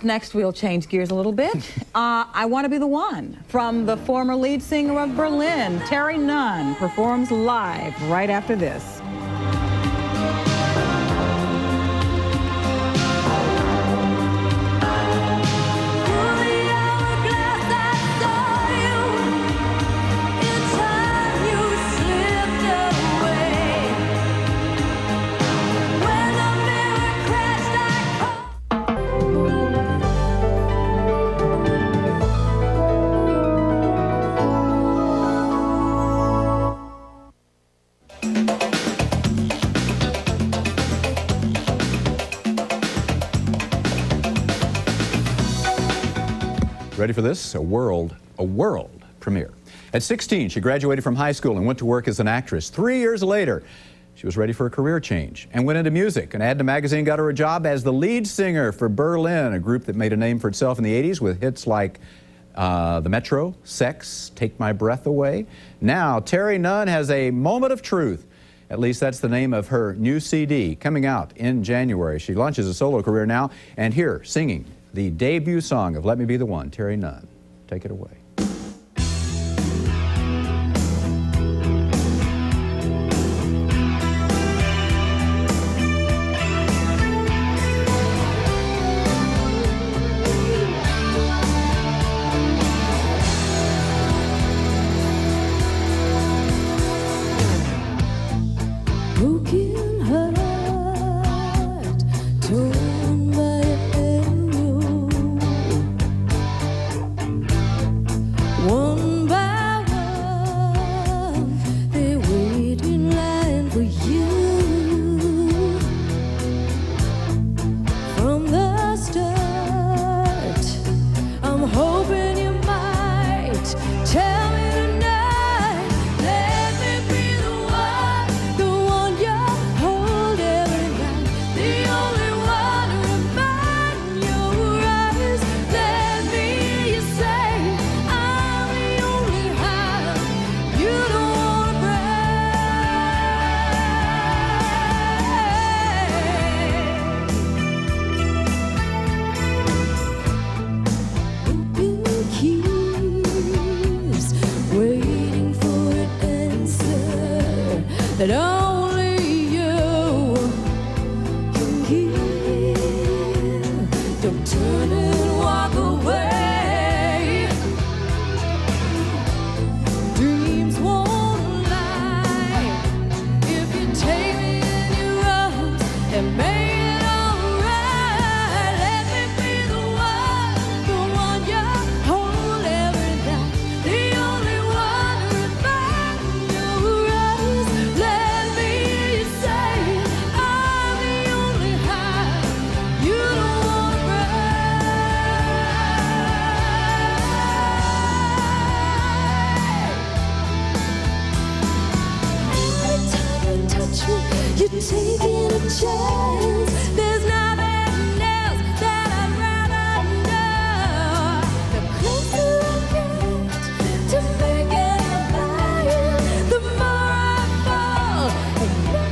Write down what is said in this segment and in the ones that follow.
Up next, we'll change gears a little bit. I Want to Be the One from the former lead singer of Berlin, Terri Nunn, performs live right after this. Ready for this? A world premiere. At 16, she graduated from high school and went to work as an actress. 3 years later, she was ready for a career change and went into music. An ad in a magazine got her a job as the lead singer for Berlin, a group that made a name for itself in the 80s with hits like The Metro, Sex, Take My Breath Away. Now, Terri Nunn has a moment of truth. At least that's the name of her new CD coming out in January. She launches a solo career now, and here, singing the debut song of Let Me Be the One, Terri Nunn. Take it away. Broken heart, torn by arrow. One by one, they wait in line for you. From the start, I'm hoping you might tell me tonight. Let me be the one you hold every night, the only one to remind your eyes. Let me hear you say, I'm the only high you don't wanna break. Open keys, waiting for an answer that only you can give. Don't turn and walk away. Dreams won't lie if you take me in your arms and make it alright. Let me be the one you hold every night, the only one to remind your eyes. Let me hear you say, I'm the only high you don't wanna break. Every time you touch me, you're taking a chance. There's nothing else that I'd rather know. The closer I get to making a fire, the more I fall in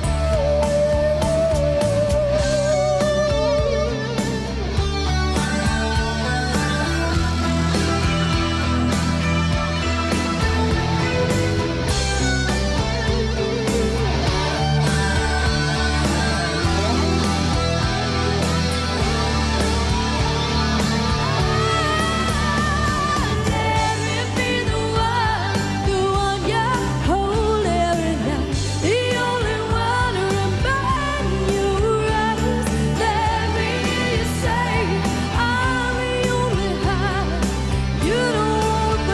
Let me be the one you hold every night, the only one to remind your eyes. Let me hear you say, I'm the only high you don't wanna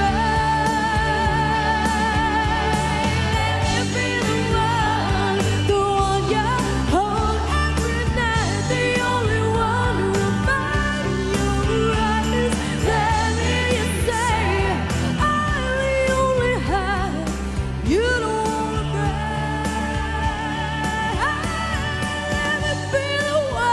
break. Let me be the one you hold every night, the only one to remind your eyes. Let me hear you say, I'm the only high you don't wanna break. Let me be the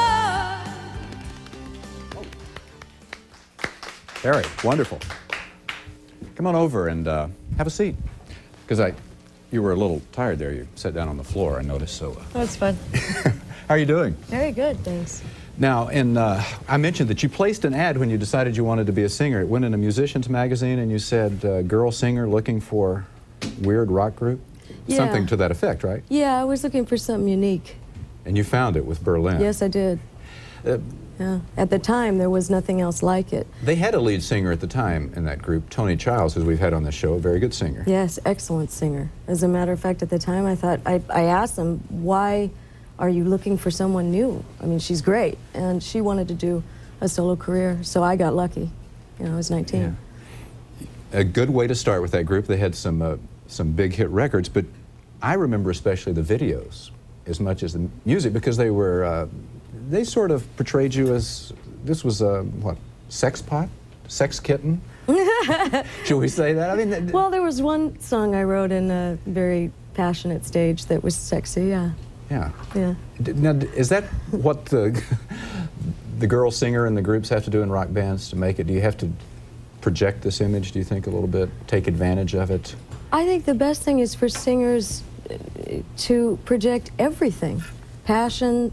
one. Terri, wonderful. Come on over and have a seat. Because you were a little tired there. You sat down on the floor, I noticed. So, That's fun. how are you doing? Very good, thanks. Now, I mentioned that you placed an ad when you decided you wanted to be a singer. It went in a musician's magazine, and you said, girl singer looking for weird rock group? Yeah. Something to that effect, right? Yeah, I was looking for something unique. And you found it with Berlin. Yes, I did. Yeah. At the time, there was nothing else like it. They had a lead singer at the time in that group, Tony Childs, who we've had on the show, a very good singer. Yes, excellent singer. As a matter of fact, at the time, I thought, I asked them, why are you looking for someone new? I mean, she's great, and she wanted to do a solo career, so I got lucky. You know, I was 19. Yeah. A good way to start with that group. They had some big hit records, but I remember especially the videos as much as the music, because they were, they sort of portrayed you as, this was a, what, sex pot? Sex kitten? Should we say that? I mean, well, there was one song I wrote in a very passionate stage that was sexy, yeah. Yeah. Yeah. Now, is that what the girl singer and the groups have to do in rock bands to make it? Do you have to project this image, do you think, a little bit? Take advantage of it? I think the best thing is for singers to project everything. Passion,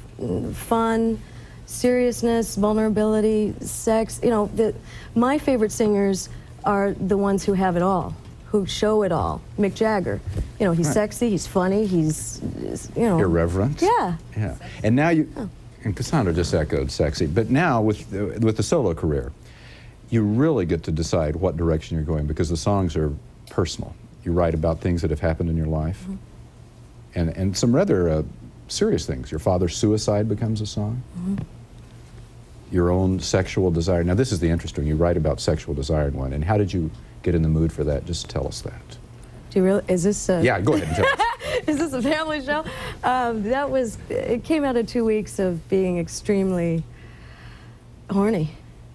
fun, seriousness, vulnerability, sex. You know, my favorite singers are the ones who have it all, who show it all. Mick Jagger, you know, he's right. Sexy, he's funny, he's, you know. Irreverent. Yeah. Yeah. And now you, and Cassandra just echoed sexy, but now with the solo career, you really get to decide what direction you're going, because the songs are personal. You write about things that have happened in your life, and some rather serious things. Your father's suicide becomes a song. Your own sexual desire. Now this is the interesting, you write about sexual desire in one, and how did you get in the mood for that? Just tell us that. Do you really, is this yeah, go ahead and tell us. Is this a family show? That was, it came out of 2 weeks of being extremely horny.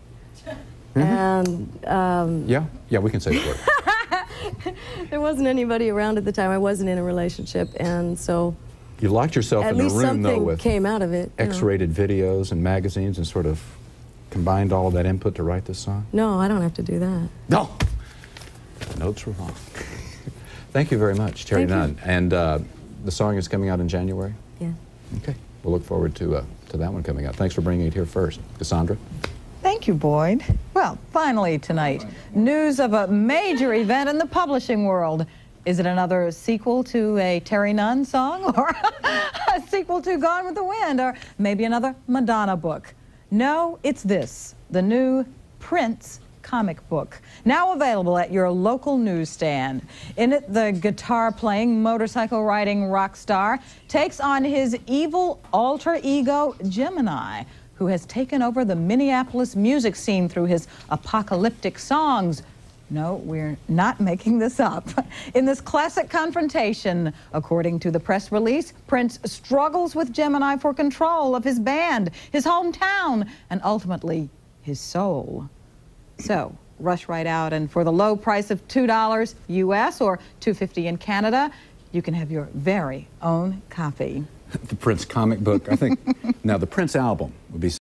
And yeah, we can say the word. there wasn't anybody around at the time. I wasn't in a relationship, and so You locked yourself in a room, though, with came out of it. X-rated videos and magazines, and sort of combined all of that input to write this song? No, I don't have to do that. No! The notes were wrong. Thank you very much, Terri Nunn. And the song is coming out in January? Yeah. Okay. We'll look forward to that one coming out. Thanks for bringing it here first. Cassandra? Thank you, Boyd. Well, finally tonight, news of a major event in the publishing world. Is it another sequel to a Terri Nunn song, or a sequel to Gone with the Wind, or maybe another Madonna book? No, it's this, the new Prince comic book, now available at your local newsstand. In it, the guitar-playing, motorcycle-riding rock star takes on his evil alter ego, Gemini, who has taken over the Minneapolis music scene through his apocalyptic songs. No, we're not making this up. In this classic confrontation, according to the press release, Prince struggles with Gemini for control of his band, his hometown, and ultimately his soul. So, rush right out, and for the low price of $2 US or $2.50 in Canada, you can have your very own copy. The Prince comic book, I think. Now, the Prince album would be